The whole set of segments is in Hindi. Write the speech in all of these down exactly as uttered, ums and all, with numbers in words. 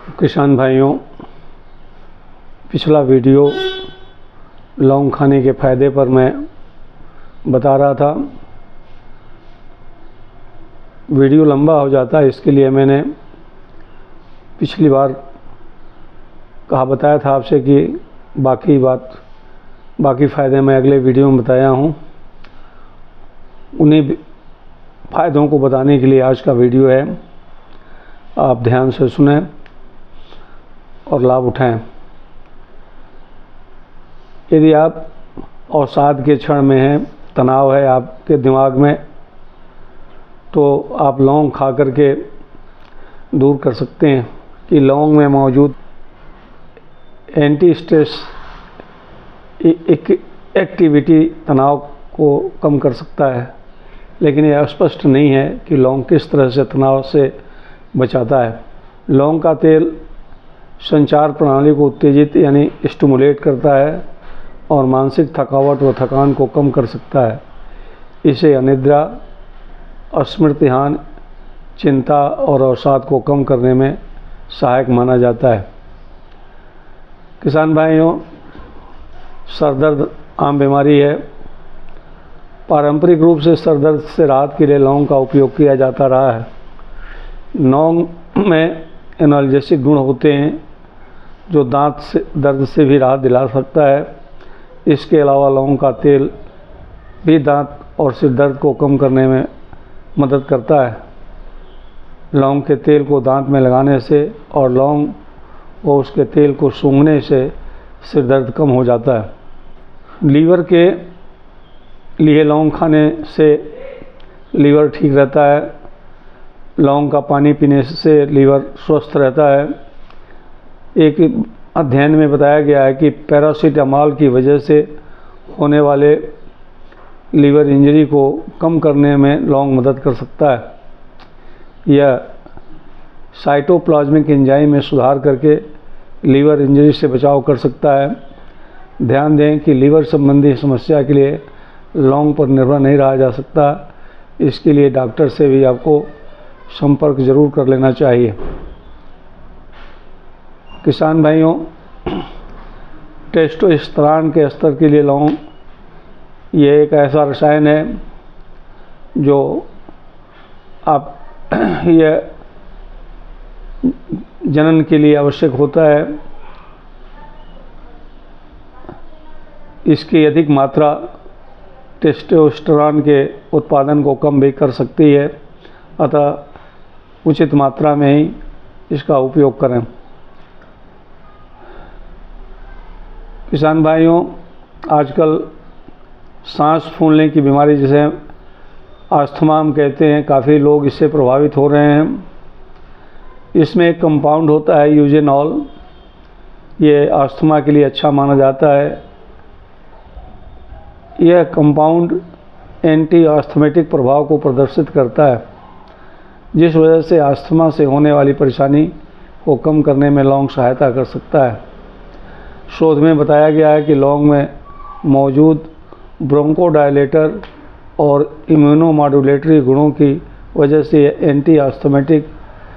किसान भाइयों, पिछला वीडियो लौंग खाने के फ़ायदे पर मैं बता रहा था। वीडियो लंबा हो जाता है, इसके लिए मैंने पिछली बार कहा बताया था आपसे कि बाकी बात बाकी फ़ायदे मैं अगले वीडियो में बताया हूँ। उन्हीं फ़ायदों को बताने के लिए आज का वीडियो है। आप ध्यान से सुनें और लाभ उठाएं। यदि आप अवसाद के क्षण में हैं, तनाव है आपके दिमाग में, तो आप लौंग खा कर के दूर कर सकते हैं कि लौंग में मौजूद एंटी स्ट्रेस एक्टिविटी तनाव को कम कर सकता है। लेकिन यह स्पष्ट नहीं है कि लौंग किस तरह से तनाव से बचाता है। लौंग का तेल संचार प्रणाली को उत्तेजित यानी स्टिमुलेट करता है और मानसिक थकावट व थकान को कम कर सकता है। इसे अनिद्रा, स्मृतिहान, चिंता और अवसाद को कम करने में सहायक माना जाता है। किसान भाइयों, सरदर्द आम बीमारी है। पारंपरिक रूप से सरदर्द से राहत के लिए लौंग का उपयोग किया जाता रहा है। लौंग में एनाल्जेसिक गुण होते हैं जो दांत से दर्द से भी राहत दिला सकता है। इसके अलावा लौंग का तेल भी दांत और सिर दर्द को कम करने में मदद करता है। लौंग के तेल को दांत में लगाने से और लौंग व उसके तेल को सूंघने से सिर दर्द कम हो जाता है। लीवर के लिए लौंग खाने से लीवर ठीक रहता है। लौंग का पानी पीने से लीवर स्वस्थ रहता है। एक अध्ययन में बताया गया है कि पैरासीटामॉल की वजह से होने वाले लीवर इंजरी को कम करने में लौंग मदद कर सकता है। यह साइटोप्लाज्मिक एंजाइम में सुधार करके लीवर इंजरी से बचाव कर सकता है। ध्यान दें कि लीवर संबंधी समस्या के लिए लौंग पर निर्भर नहीं रहा जा सकता। इसके लिए डॉक्टर से भी आपको संपर्क जरूर कर लेना चाहिए। किसान भाइयों, टेस्टोस्टेरोन के स्तर के लिए लौंग ये एक ऐसा रसायन है जो आप यह जनन के लिए आवश्यक होता है। इसकी अधिक मात्रा टेस्टोस्टेरोन के उत्पादन को कम भी कर सकती है, अतः उचित मात्रा में ही इसका उपयोग करें। किसान भाइयों, आजकल सांस फूलने की बीमारी जिसे अस्थमा हम कहते हैं, काफ़ी लोग इससे प्रभावित हो रहे हैं। इसमें एक कंपाउंड होता है यूजेनॉल। ये अस्थमा के लिए अच्छा माना जाता है। यह कंपाउंड एंटी अस्थमेटिक प्रभाव को प्रदर्शित करता है, जिस वजह से अस्थमा से होने वाली परेशानी को कम करने में लौंग सहायता कर सकता है। शोध में बताया गया है कि लौंग में मौजूद ब्रोंकोडायलेटर और इम्यूनोमॉड्यूलेटरी गुणों की वजह से एंटी अस्थमेटिक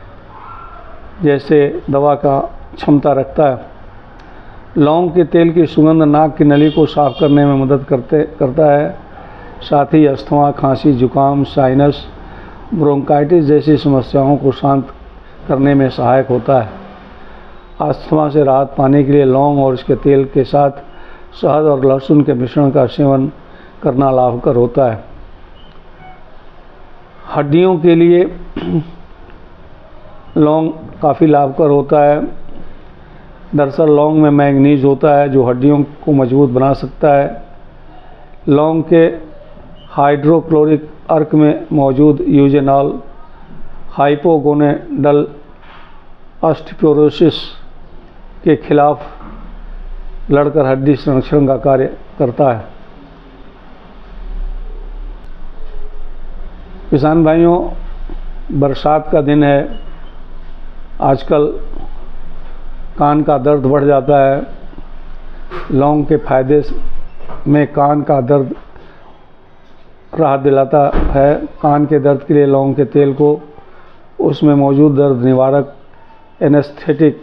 जैसे दवा का क्षमता रखता है। लौंग के तेल की सुगंध नाक की नली को साफ करने में मदद करते करता है। साथ ही अस्थमा, खांसी, जुकाम, साइनस, ब्रोंकाइटिस जैसी समस्याओं को शांत करने में सहायक होता है। अस्थमा से राहत पाने के लिए लौंग और इसके तेल के साथ शहद और लहसुन के मिश्रण का सेवन करना लाभकर होता है। हड्डियों के लिए लौंग काफ़ी लाभकर होता है। दरअसल लौंग में मैंगनीज होता है जो हड्डियों को मजबूत बना सकता है। लौंग के हाइड्रोक्लोरिक अर्क में मौजूद यूजेनॉल हाइपोगोनेडल ऑस्टियोपोरोसिस के खिलाफ लड़कर हड्डी संरक्षण का कार्य करता है। किसान भाइयों, बरसात का दिन है। आजकल कान का दर्द बढ़ जाता है। लौंग के फायदे में कान का दर्द राहत दिलाता है। कान के दर्द के लिए लौंग के तेल को उसमें मौजूद दर्द निवारक एनेस्थेटिक,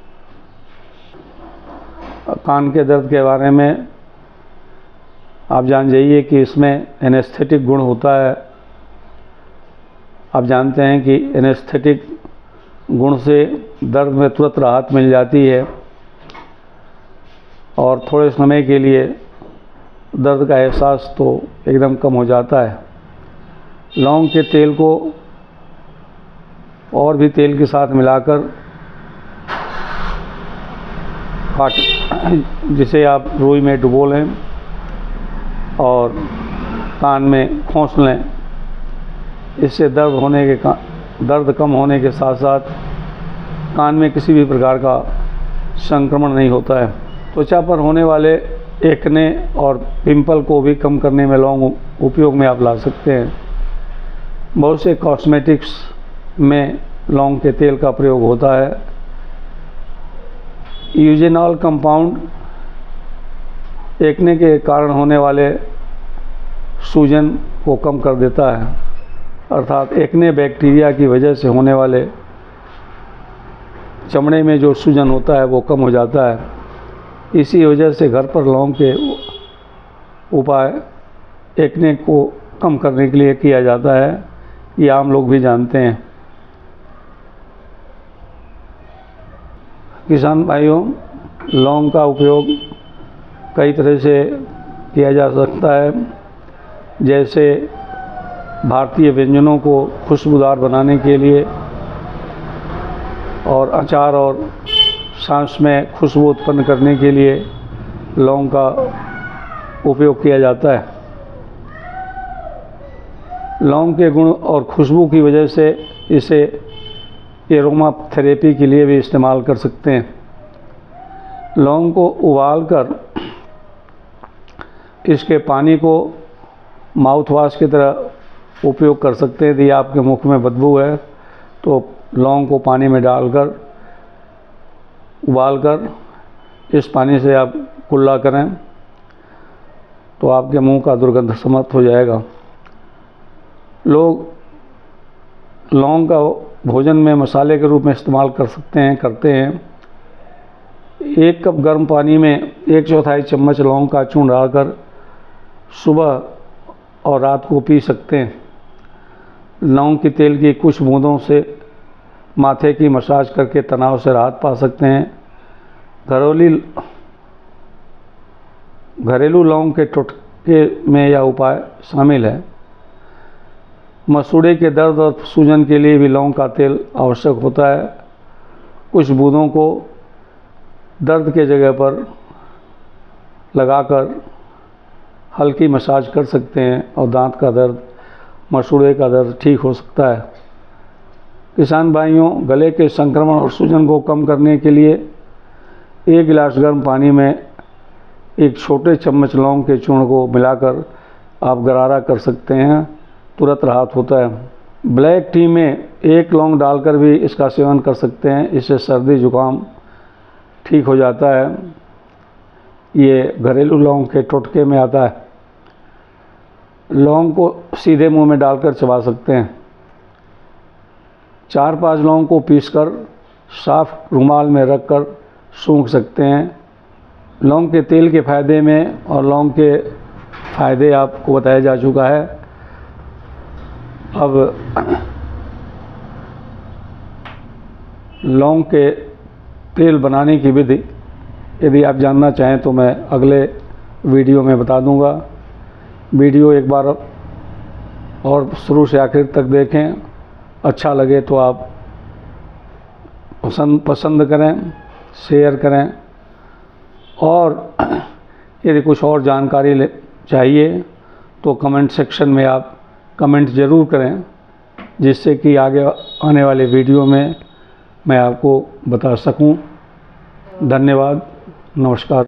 कान के दर्द के बारे में आप जान जाइए कि इसमें एनेस्थेटिक गुण होता है। आप जानते हैं कि एनेस्थेटिक गुण से दर्द में तुरंत राहत मिल जाती है और थोड़े समय के लिए दर्द का एहसास तो एकदम कम हो जाता है। लौंग के तेल को और भी तेल के साथ मिलाकर काट जिसे आप रुई में डुबो लें और कान में खोंस लें। इससे दर्द होने के का दर्द कम होने के साथ साथ कान में किसी भी प्रकार का संक्रमण नहीं होता है। त्वचा पर होने वाले एक्ने और पिंपल को भी कम करने में लौंग उपयोग में आप ला सकते हैं। बहुत से कॉस्मेटिक्स में लौंग के तेल का प्रयोग होता है। यूजेनॉल कंपाउंड एक्ने के कारण होने वाले सूजन को कम कर देता है, अर्थात एक्ने बैक्टीरिया की वजह से होने वाले चमड़े में जो सूजन होता है वो कम हो जाता है। इसी वजह से घर पर लौंग के उपाय एक्ने को कम करने के लिए किया जाता है, ये आम लोग भी जानते हैं। किसान भाइयों, लौंग का उपयोग कई तरह से किया जा सकता है, जैसे भारतीय व्यंजनों को खुशबूदार बनाने के लिए और अचार और सांस में खुशबू उत्पन्न करने के लिए लौंग का उपयोग किया जाता है। लौंग के गुण और खुशबू की वजह से इसे एरोमा थेरेपी के लिए भी इस्तेमाल कर सकते हैं। लौंग को उबालकर इसके पानी को माउथ वॉश की तरह उपयोग कर सकते हैं। यदि आपके मुख में बदबू है तो लौंग को पानी में डालकर उबालकर इस पानी से आप कुल्ला करें तो आपके मुंह का दुर्गंध समाप्त हो जाएगा। लोग लौंग का भोजन में मसाले के रूप में इस्तेमाल कर सकते हैं करते हैं। एक कप गर्म पानी में एक चौथाई चम्मच लौंग का चूर्ण डालकर सुबह और रात को पी सकते हैं। लौंग के तेल की कुछ बूंदों से माथे की मसाज करके तनाव से राहत पा सकते हैं। घरेलू घरेलू लौंग के टोटके में यह उपाय शामिल है। मसूड़े के दर्द और सूजन के लिए भी लौंग का तेल आवश्यक होता है। कुछ बूंदों को दर्द के जगह पर लगाकर हल्की मसाज कर सकते हैं और दांत का दर्द, मसूड़े का दर्द ठीक हो सकता है। किसान भाइयों, गले के संक्रमण और सूजन को कम करने के लिए एक गिलास गर्म पानी में एक छोटे चम्मच लौंग के चूर्ण को मिलाकर आप गरारा कर सकते हैं, तुरंत राहत होता है। ब्लैक टी में एक लौंग डालकर भी इसका सेवन कर सकते हैं, इससे सर्दी जुकाम ठीक हो जाता है। ये घरेलू लौंग के टोटके में आता है। लौंग को सीधे मुंह में डालकर चबा सकते हैं। चार पांच लौंग को पीसकर साफ रुमाल में रखकर सूंघ सकते हैं। लौंग के तेल के फायदे में और लौंग के फायदे आपको बताया जा चुका है। अब लौंग के तेल बनाने की विधि यदि आप जानना चाहें तो मैं अगले वीडियो में बता दूंगा। वीडियो एक बार और शुरू से आखिर तक देखें। अच्छा लगे तो आप पसंद पसंद करें, शेयर करें और यदि कुछ और जानकारी ले चाहिए तो कमेंट सेक्शन में आप कमेंट ज़रूर करें, जिससे कि आगे आने वाले वीडियो में मैं आपको बता सकूं। धन्यवाद, नमस्कार।